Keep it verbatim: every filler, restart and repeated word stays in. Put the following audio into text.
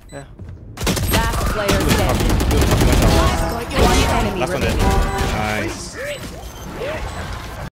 Yeah. Last player standing. One enemy Last one remaining.